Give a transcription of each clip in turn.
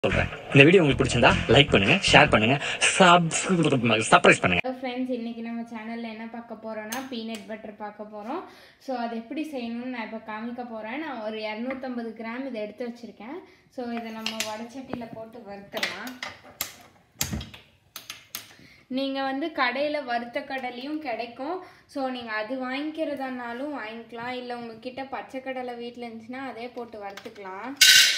சொல்றேன். இந்த வீடியோ உங்களுக்கு பிடிச்சிருந்தா லைக் பண்ணுங்க, ஷேர் பண்ணுங்க, சப்ஸ்கிரைப் பண்ணுங்க. ஹலோ ஃப்ரெண்ட்ஸ், இன்னைக்கு நம்ம சேனல்ல என்ன பார்க்க போறோம்னா பீனட் பட்டர் பார்க்க போறோம். ஸோ அது எப்படி செய்யணும்னு நான் இப்போ காமிக்க போறேன். நான் ஒரு 250 கிராம் இதை எடுத்து வச்சிருக்கேன். ஸோ இதை நம்ம வடைச்சட்டியில் போட்டு வறுத்துடலாம். நீங்கள் வந்து கடையில் வறுத்த கடலையும் கிடைக்கும். ஸோ நீங்கள் அது வாங்கிக்கிறதானாலும் வாங்கிக்கலாம், இல்லை உங்ககிட்ட பச்சை கடலை வீட்டில் இருந்துச்சுன்னா அதே போட்டு வறுத்துக்கலாம்.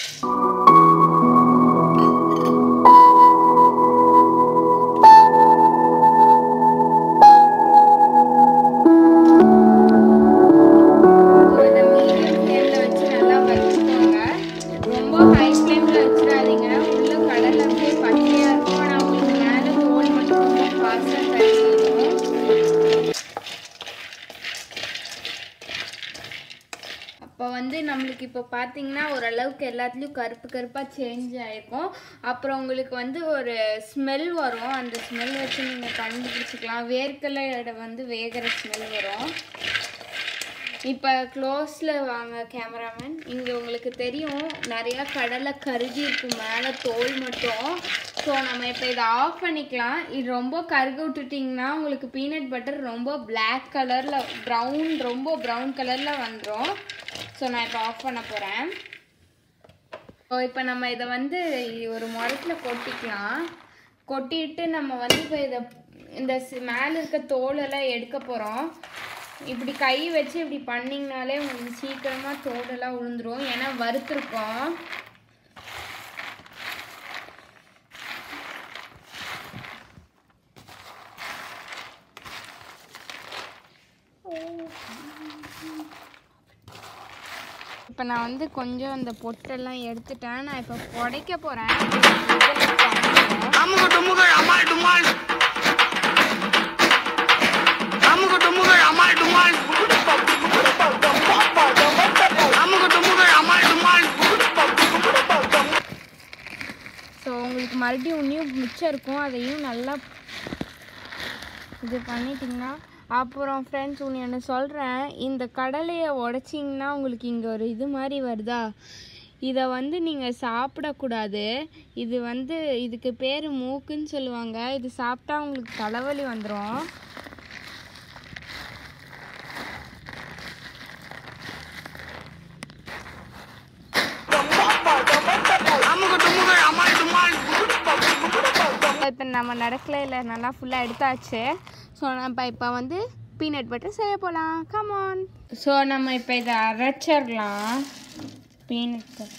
அப்போ வந்து நம்மளுக்கு இப்போ பார்த்தீங்கன்னா ஓரளவுக்கு எல்லாத்துலேயும் கருப்பு கருப்பாக சேஞ்ச் ஆகிருக்கும். அப்புறம் உங்களுக்கு வந்து ஒரு ஸ்மெல் வரும். அந்த ஸ்மெல் வச்சு நீங்கள் கண்டுபிடிச்சிக்கலாம். வேர்க்கடலை வந்து வேகிற ஸ்மெல் வரும். இப்போ க்ளோஸில் வாங்க கேமராமேன். இங்கே உங்களுக்கு தெரியும் நிறையா கடலை கருகி இருக்கும் மேலே தோல் மட்டும். ஸோ நம்ம இப்போ இதை ஆஃப் பண்ணிக்கலாம். இது ரொம்ப கருக விட்டுட்டிங்கன்னா உங்களுக்கு பீனட் பட்டர் ரொம்ப பிளாக் கலரில் ரொம்ப ப்ரௌன் கலரில் வந்துடும். ஸோ நான் இப்போ ஆஃப் பண்ண போகிறேன். ஸோ இப்போ நம்ம இதை வந்து ஒரு முரத்தில் கொட்டிக்கலாம். கொட்டிட்டு நம்ம வந்து இப்போ இந்த மேலே இருக்க தோலெல்லாம் எடுக்க போகிறோம். இப்படி கை வச்சு இப்படி பண்ணிங்கனாலே உங்களுக்கு சீக்கிரமாக தோலெல்லாம் விழுந்துடும், ஏன்னா வறுத்துருக்கோம். இப்போ நான் வந்து கொஞ்சம் அந்த பொட்டெல்லாம் எடுத்துட்டேன். நான் இப்போ உடைக்க போகிறேன். ஸோ உங்களுக்கு மறுபடியும் இன்னும் மிச்சம் இருக்கும். அதையும் நல்லா இது பண்ணிட்டிங்கன்னா அப்புறம் ஃப்ரெண்ட்ஸ் ஒன்று சொல்கிறேன். இந்த கடலையை உடைச்சிங்கன்னா உங்களுக்கு இங்கே ஒரு இது மாதிரி வருதா, இதை வந்து நீங்கள் சாப்பிடக்கூடாது. இது வந்து இதுக்கு பேர் மூக்குன்னு சொல்லுவாங்க. இது சாப்பிட்டா உங்களுக்கு தலைவலி வந்துடும். இப்போ நம்ம நடக்கல நல்லா ஃபுல்லாக எடுத்தாச்சு. ஸோ நம்ம இப்போ வந்து பீனட் பட்டர் செய்ய போகலாம். கமான். ஸோ நம்ம இப்போ இதை அரைச்சிடலாம். பீனட் பட்டர்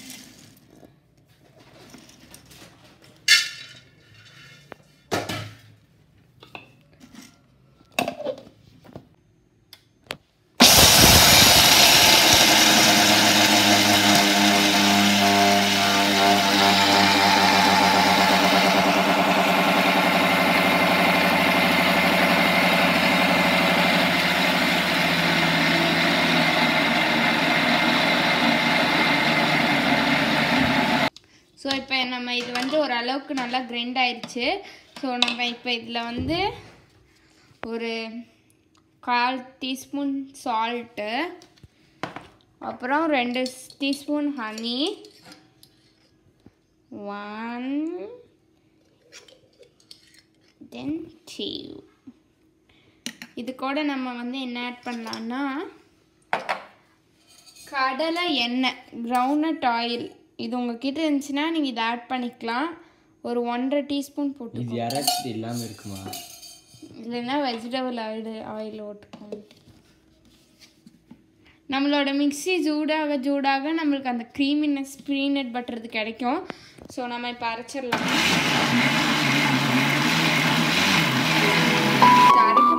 ஸோ இப்போ நம்ம இது வந்து ஓரளவுக்கு நல்லா கிரைண்ட் ஆயிடுச்சு. ஸோ நம்ம இப்போ இதில் வந்து ஒரு 1/4 டீஸ்பூன் சால்ட்டு, அப்புறம் 2 டீஸ்பூன் ஹனி, 1 தென் 2. இது கூட நம்ம வந்து என்ன ஆட் பண்ணலான்னா கடலை எண்ணெய், கிரவுண்ட்நட் ஆயில். இது உங்ககிட்ட இருந்துச்சுன்னா நீங்கள் இதை ஆட் பண்ணிக்கலாம். ஒரு 1/2 டீஸ்பூன் போட்டு. இது யாராச்சும் இல்லாமல் இருக்குமா? இல்லைன்னா வெஜிடபிள் ஆயில் ஓட்டுக்கோங்க. நம்மளோட மிக்ஸி சூடாக நம்மளுக்கு அந்த க்ரீமினஸ் பீனட் பட்டர் கிடைக்கும். ஸோ நம்ம இப்போ அரைச்சிடலாம். அரைக்க